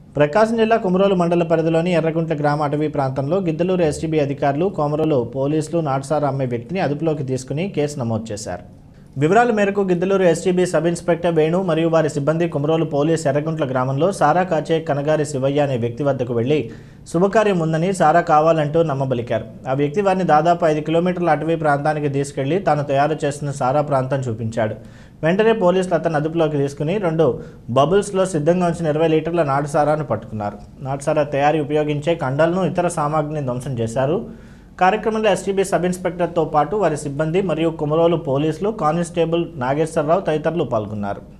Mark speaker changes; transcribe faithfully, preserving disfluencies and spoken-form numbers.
Speaker 1: ప్రకాశం జిల్లా కొమరోలు మండల పరిధిలోని ఎర్రగుంట్ల గ్రామ అటవీ ప్రాంతంలో గిద్దలూరు ఎస్టీబీ అధికారులు కొమరోలు పోలీసులు నాటుసారా అమ్మే వ్యక్తిని అదుపులోకి తీసుకుని కేసు నమోదు చేశారు. వివరాల మేరకు Giddalur STB sub inspector Venu మరియు వారి సిబ్బంది కొమరోలు పోలీస్ ఎర్రగుంట్ల గ్రామంలో సారా కాచే కనగారి శివయ్య అనే వ్యక్తి వద్దకు వెళ్లి శుభకార్యం ఉందని సారా కావాలంటూ నమ్మబలికారు. ఆ వ్యక్తి వారిని దాదాపు ఐదు కిలోమీటర్ల అటవీ ప్రాంతానికి తీసుకెళ్లి తాను తయారు చేస్తున్న సారా ప్రాంతం చూపించాడు. వెంటనే పోలీసులు అతను అదుపులోకి తీసుకుని రెండు బబుల్స్లో సిద్ధంగా ఉంచిన ఇరవై లీటర్ల నాటుసారాను పట్టుకున్నారు. నాటుసారా తయారీ ఉపయోగించే కండలను ఇతర సామాగ్రిని ధ్వంసం చేశారు. కార్యక్రమంలో ఎస్టీబీ సబ్ ఇన్స్పెక్టర్తో పాటు వారి సిబ్బంది మరియు కొమరోలు పోలీసులు కానిస్టేబుల్ నాగేశ్వరరావు తదితరులు పాల్గొన్నారు.